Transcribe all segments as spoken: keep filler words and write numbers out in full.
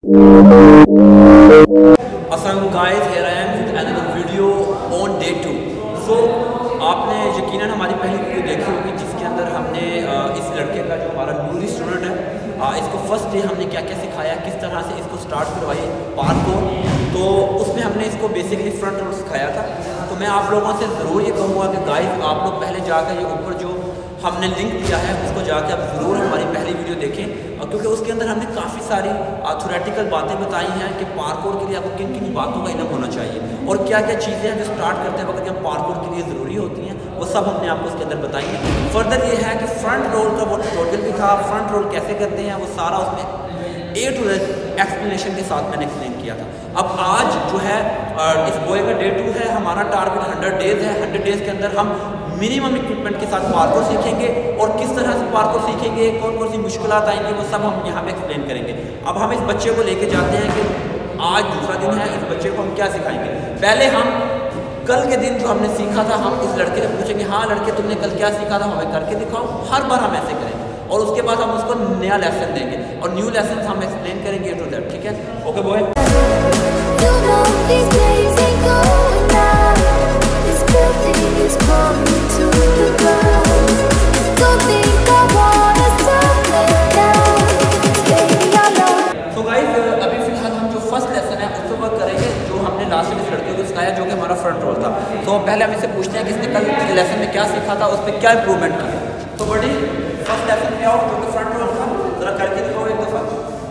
Assalamualaikum guys, here I am with another video on day two. So आपने यकीनन हमारी पहली वीडियो देखी होगी जिसके अंदर हमने इस लड़के का जो हमारा न्यूली स्टूडेंट है इसको फर्स्ट डे हमने क्या क्या सिखाया, किस तरह से इसको स्टार्ट करवाई पार्कोर। तो उसमें हमने इसको बेसिकली फ्रंट रोल सिखाया था। तो मैं आप लोगों से ज़रूर ये कहूँगा कि गाइस आप लोग पहले जाकर ये ऊपर जो हमने लिंक दिया है उसको जाके आप ज़रूर हमारी पहली वीडियो देखें, और क्योंकि उसके अंदर हमने काफ़ी सारी थ्योरेटिकल बातें बताई हैं कि पार्कोर के लिए आपको किन किन बातों का इल्म होना चाहिए और क्या क्या चीज़ें हैं जो स्टार्ट करते वक्त हम पार्कोर के लिए ज़रूरी होती हैं, वो सब हमने आपको उसके अंदर बताएंगे। फर्दर ये है कि फ्रंट रोल का वो टोटल भी था, फ्रंट रोल कैसे करते हैं वो सारा उसमें ए टू एक्सप्लेनेशन के साथ मैंने एक्सप्लेन किया था। अब आज जो है इस बॉय का डे टू है, हमारा टारगेट हंड्रेड डेज है। हंड्रेड डेज के अंदर हम मिनिमम इक्विपमेंट के साथ पार्कोर सीखेंगे और किस तरह से पार्कोर सीखेंगे, कौन कौन सी मुश्किलात आएंगी, वो सब हम यहाँ पे एक्सप्लेन करेंगे। अब हम इस बच्चे को लेके जाते हैं कि आज दूसरा दिन है, इस बच्चे को हम क्या सिखाएंगे। पहले हम कल के दिन जो हमने सीखा था हम इस लड़के से पूछेंगे, हाँ लड़के तुमने कल क्या सीखा था, हमें करके दिखाओ। हर बार हम ऐसे करेंगे और उसके बाद हम उसको नया लेसन देंगे और न्यू लेसन हम एक्सप्लेन करेंगे टू दैट। ठीक है, ओके बॉय। सो गाइस अभी फिलहाल हम जो फर्स्ट लेसन है उसको वर्क करेंगे जो हमने लास्ट में इस लड़के को सिखाया जो कि हमारा फ्रंट रोल था। तो पहले हम इससे पूछते हैं कि इसने कल लेसन में क्या सीखा था, उस पर क्या इंप्रूवमेंट किया। तो बड़ी फर्स्ट लेसन में आओ जो कि फ्रंट रोल था, जरा करके दिखाओ एक दफा।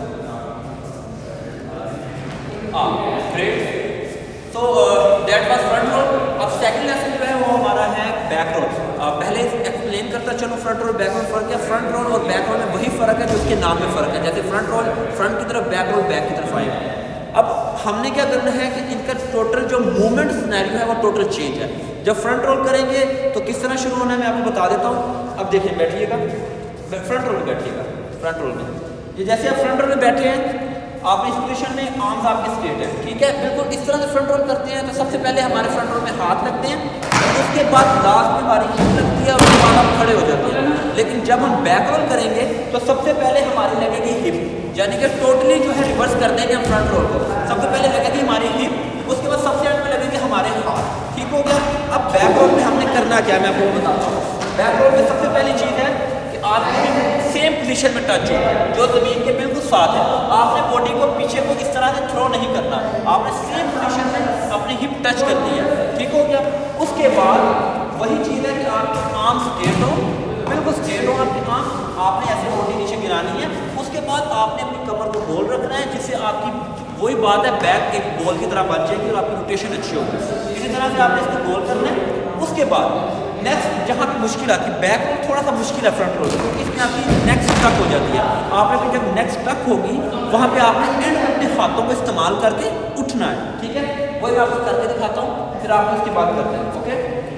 हाँ great, so that was front roll. अब सेकंड लेसन जो है वो हमारा है बैक रोल। पहले एक्सप्लेन करता चलो फ्रंट रोल बैक रोल फर्क है। फ्रंट रोल और बैक रोल में वही फ़र्क है जो उसके नाम में फ़र्क है, जैसे फ्रंट रोल फ्रंट की तरफ, बैक रोल बैक की तरफ आएगा। अब हमने क्या करना है कि इनका टोटल जो मूवमेंट सिनेरियो है वो टोटल चेंज है। जब फ्रंट रोल करेंगे तो किस तरह शुरू होना है मैं आपको बता देता हूँ। अब देखिए बैठिएगा, फ्रंट रोल में बैठिएगा। फ्रंट रोल में ये जैसे आप फ्रंट रोल में बैठे हैं, आप इस पोजीशन में आर्म्स आपके स्ट्रेट है, ठीक है, बिल्कुल इस तरह से फ्रंट रोल करते हैं। तो सबसे पहले हमारे फ्रंट रोल में हाथ लगते हैं, उसके बाद लास्ट में हमारी हिप लगती है और उसके बाद हम खड़े हो जाते हैं। लेकिन जब हम बैक रोल करेंगे तो सबसे पहले हमारी लगेगी हिप, यानी कि टोटली जो है रिवर्स कर देंगे हम फ्रंट रोल को। सबसे पहले लगेगी हमारी हिप, उसके बाद सबसे एंड में लगेंगे हमारे हाथ। ठीक हो गया। अब बैक रोल में हमने करना क्या मैं आपको बताता हूँ। बैक रोल में सबसे पहली चीज़ है कि आपकी सेम पोजीशन में टच हो जो ज़मीन के बिल्कुल साथ है। आपने बॉडी को पीछे को इस तरह से थ्रो नहीं करना, आपने सेम पोजीशन में अपनी हिप टच करनी है। ठीक हो गया। उसके बाद वही चीज़ है कि आपके आर्म स्ट्रेट हो, बिल्कुल स्ट्रेट हो आपके आर्म, आपने ऐसे बॉडी नीचे गिरानी है। उसके बाद आपने अपनी कमर को गोल रखना है जिससे आपकी वही बात है बैक एक बॉल की तरह बन जाएगी और आपकी रोटेशन अच्छी होगी। इसी तरह से आपने इसको गोल करना है। उसके बाद नेक्स्ट जहाँ पे मुश्किल आती है, बैक रोल थोड़ा सा मुश्किल है फ्रंट रोल, क्योंकि इसमें आपकी नेक्स्ट स्टक हो जाती है। आपने फिर जब नेक्स्ट स्टक होगी वहाँ पे आपने एंड में अपने हाथों को इस्तेमाल करके उठना है। ठीक है, वही मैं आपको करके दिखाता हूँ, फिर आप उसकी बात करते हैं। ओके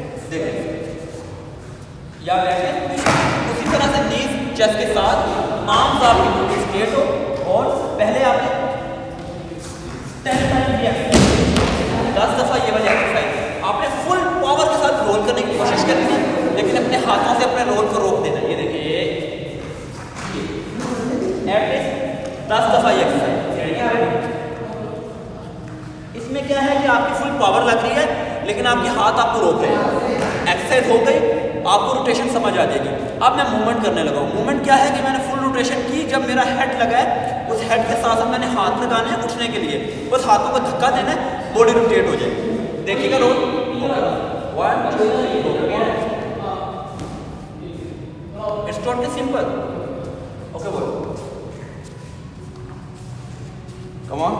देखिए या बैठे उसी तरह से नीज चेस्ट के साथ आर्म्स आपकी बिल्कुल स्ट्रेट हो और पहले आपने टेन टाइम किया, दस दफ़ा ये वाली एक्सरसाइज आपने फुल पावर के साथ रोल करने की कोशिश करनी है, लेकिन अपने हाथों से अपने रोल को रोक देना। ये देखिए एटलीस्ट दस दफ़ा ये एक्सरसाइज। इसमें क्या है कि आपकी फुल पावर लग रही है लेकिन आपके हाथ आपको रोक रहे हैं। एक्सरसाइज हो गई, आपको रोटेशन समझ आ जाएगी। अब मैं मूवमेंट करने लगा हूँ। मूवमेंट क्या है कि मैंने फुल रोटेशन की, जब मेरा हेड लगा है उस हेड के साथ साथ मैंने हाथ लगाने हैं उठने के लिए, बस हाथों को धक्का देना है, बॉडी रोटेट हो जाएगी। देखिएगा roll, one two three four, it's totally simple. Okay बोल, come on,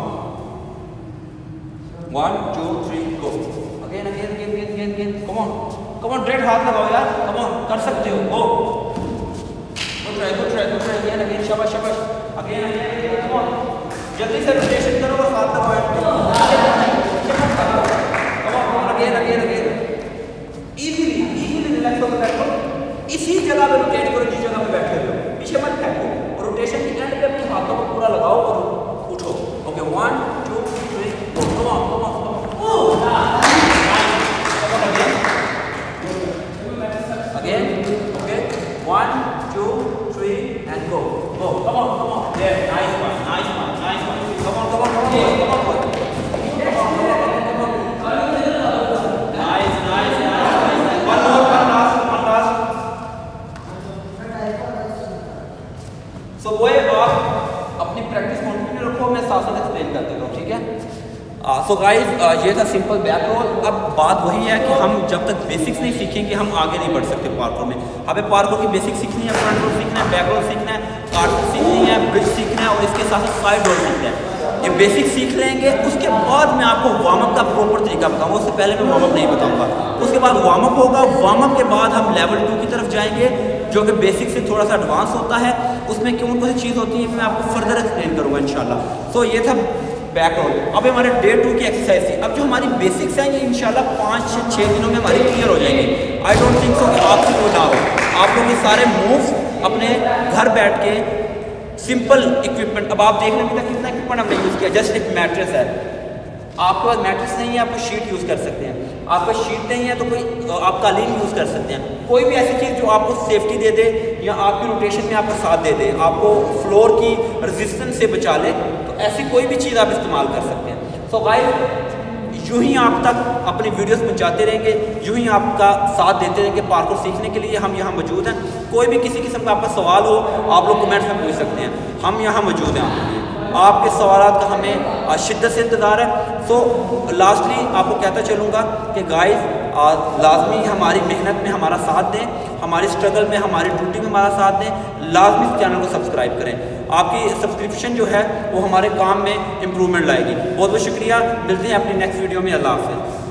one two three go, again again again again again again, come on come on, direct हाथ लगाओ यार, कम ऑन कर सकते हो। Go good try good try good try, again again, शाबाश शाबाश, again again, come on जल्दी से रोटेशन करो और हाथ लगाओ। Again again again, easily easily relax होकर बैठो, इसी जगह पे रोटेट करो जिस जगह पे बैठे हो, पीछे मत फेंको और रोटेशन के एंड पे अपने हाथों को पूरा लगाओ और उठो। Okay one two three go, come on come on come on, again okay one two three and go go, come on come on, nice one nice one. साथ साथ एक्सप्लेन कर देता हूँ, ठीक है। सो गाइस ये था सिंपल बैक रोल। अब बात वही है कि हम जब तक बेसिक्स नहीं सीखेंगे हम आगे नहीं बढ़ सकते पार्कोर में। हमें पार्कोर की बेसिक सीखनी है, फ्रंट रोल सीखना है, बैक रोल सीखना है, कार्टून सीखनी है, ब्रिज सीखना है और इसके साथ साथ साइड रोल सीखना है। ये बेसिक सीख लेंगे, उसके बाद मैं आपको वार्म अप का प्रॉपर तरीका बताऊंगा। उससे पहले मैं वार्म अप नहीं बताऊंगा। उसके बाद वार्म अप होगा, वार्म अप के बाद हम लेवल टू की तरफ जाएंगे जो कि बेसिक से थोड़ा सा एडवांस होता है। उसमें कौन कौन सी चीज़ होती है मैं आपको फर्दर एक्सप्लेन करूँगा इंशाल्लाह। तो ये था बैक रोल। अब हमारे डे टू की एक्सरसाइज थी। अब जो हमारी बेसिक्स हैं ये इंशाल्लाह पाँच से छः दिनों में हमारी क्लियर हो जाएंगे। आई डोंट थिंक सो कि आपसे वो ना हो। आप लोग ये सारे मूव्स अपने घर बैठ के सिंपल इक्विपमेंट, अब आप देख रहे हैं कितना इक्विपमेंट हमने यूज़ किया। जस्ट एक मैट्रेस है, आपके पास मैट्रेस नहीं है, आपको शीट यूज़ कर सकते हैं। आपका शीट नहीं है तो कोई आप कालीन यूज़ कर सकते हैं। कोई भी ऐसी चीज़ जो आपको सेफ्टी दे दे या आपकी रोटेशन में आपका साथ दे दे, आपको फ्लोर की रेजिस्टेंस से बचा ले, तो ऐसी कोई भी चीज़ आप इस्तेमाल कर सकते हैं। सो गाइस यूँ ही आप तक अपनी वीडियोस पहुंचाते रहेंगे, यूँ ही आपका साथ देते रहेंगे पार्कोर सीखने के लिए। हम यहाँ मौजूद हैं। कोई भी किसी किस्म का आपका सवाल हो आप लोग कमेंट्स में पूछ सकते हैं, हम यहाँ मौजूद हैं आपके लिए। आपके सवालात का हमें शिद्दत से इंतज़ार है। सो लास्टली आपको कहता चलूँगा कि गाइस लाजमी हमारी मेहनत में हमारा साथ दें, हमारी स्ट्रगल में हमारी ड्यूटी में हमारा साथ दें। लाजमी इस चैनल को सब्सक्राइब करें। आपकी सब्सक्रिप्शन जो है वो हमारे काम में इम्प्रूवमेंट लाएगी। बहुत बहुत शुक्रिया। मिलते हैं अपनी नेक्स्ट वीडियो में। अल्लाह हाफ़िज़।